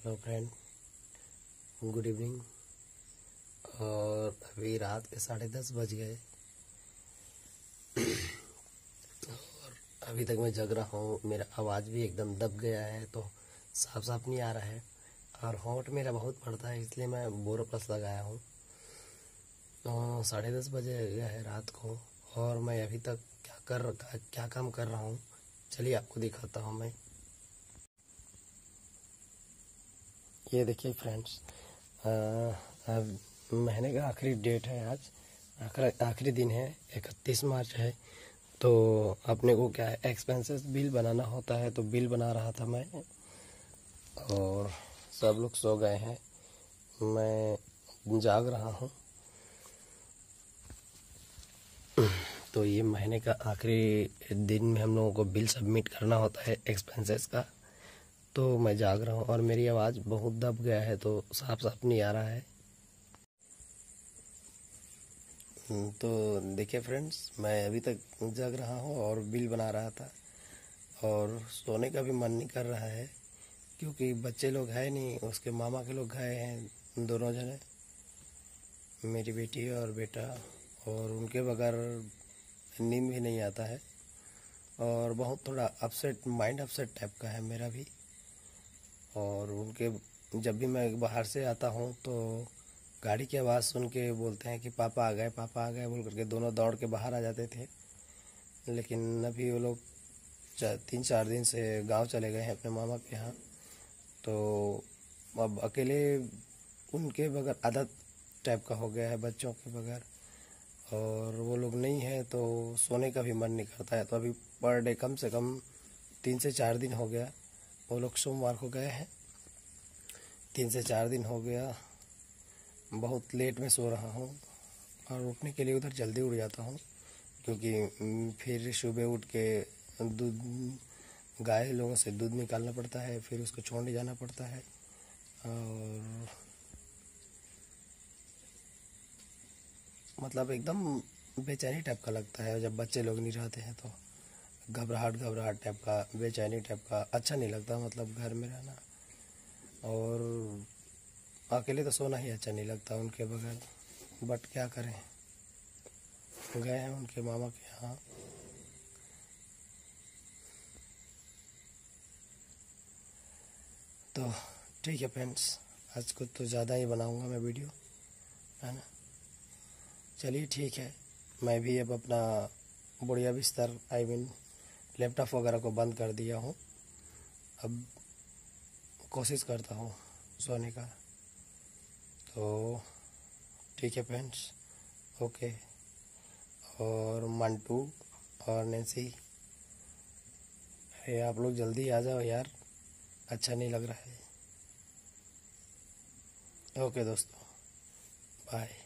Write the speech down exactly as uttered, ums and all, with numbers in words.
Hello friend, good evening. और अभी रात के साढ़े दस बज गए और अभी तक मैं जग रहा हूँ। मेरा आवाज़ भी एकदम दब गया है, तो साफ साफ नहीं आ रहा है और होंठ मेरा बहुत पड़ता है, इसलिए मैं बोरो प्लस लगाया हूँ। तो साढ़े दस बजे गया है रात को और मैं अभी तक क्या कर क्या काम कर रहा हूँ, चलिए आपको दिखाता हूँ मैं। ये देखिए फ्रेंड्स, महीने का आखिरी डेट है, आज आखिरी आखिरी दिन है, इकतीस मार्च है। तो अपने को क्या है, एक्सपेंसेस बिल बनाना होता है, तो बिल बना रहा था मैं और सब लोग सो गए हैं, मैं जाग रहा हूँ। तो ये महीने का आखिरी दिन में हम लोगों को बिल सबमिट करना होता है एक्सपेंसेस का। तो मैं जाग रहा हूँ और मेरी आवाज़ बहुत दब गया है, तो साफ साफ नहीं आ रहा है। तो देखिए फ्रेंड्स, मैं अभी तक जग रहा हूँ और बिल बना रहा था और सोने का भी मन नहीं कर रहा है, क्योंकि बच्चे लोग हैं नहीं, उसके मामा के लोग गए हैं, दोनों जने, मेरी बेटी और बेटा, और उनके बगैर नींद भी नहीं आता है और बहुत थोड़ा अपसेट माइंड अपसेट टाइप का है मेरा भी। और उनके जब भी मैं बाहर से आता हूँ तो गाड़ी की आवाज़ सुन के बोलते हैं कि पापा आ गए, पापा आ गए बोल करके दोनों दौड़ के बाहर आ जाते थे। लेकिन अभी वो लोग तीन चार दिन से गांव चले गए हैं अपने मामा के यहाँ, तो अब अकेले उनके बगैर आदत टाइप का हो गया है बच्चों के बगैर, और वो लोग नहीं है तो सोने का भी मन नहीं करता है। तो अभी पर डे कम से कम तीन से चार दिन हो गया, वो लोग सोमवार को गए हैं, तीन से चार दिन हो गया, बहुत लेट में सो रहा हूँ और उठने के लिए उधर जल्दी उठ जाता हूँ, क्योंकि फिर सुबह उठ के दूध गाय लोगों से दूध निकालना पड़ता है, फिर उसको छोड़ने जाना पड़ता है और मतलब एकदम बेचैनी टाइप का लगता है जब बच्चे लोग नहीं रहते हैं, तो घबराहट घबराहट टाइप का, बेचैनी टाइप का, अच्छा नहीं लगता मतलब घर में रहना। और अकेले तो सोना ही अच्छा नहीं लगता उनके बगैर, बट क्या करें, गए हैं उनके मामा के यहाँ। तो ठीक है फ्रेंड्स, आज कुछ तो ज़्यादा ही बनाऊंगा मैं वीडियो, है ना। चलिए ठीक है, मैं भी अब अपना बढ़िया बिस्तर आई मीन लैपटॉप वगैरह को बंद कर दिया हूँ, अब कोशिश करता हूँ सोने का। तो ठीक है फ्रेंड्स, ओके। और मंटू और नैन्सी, अरे आप लोग जल्दी आ जाओ यार, अच्छा नहीं लग रहा है। ओके दोस्तों, बाय।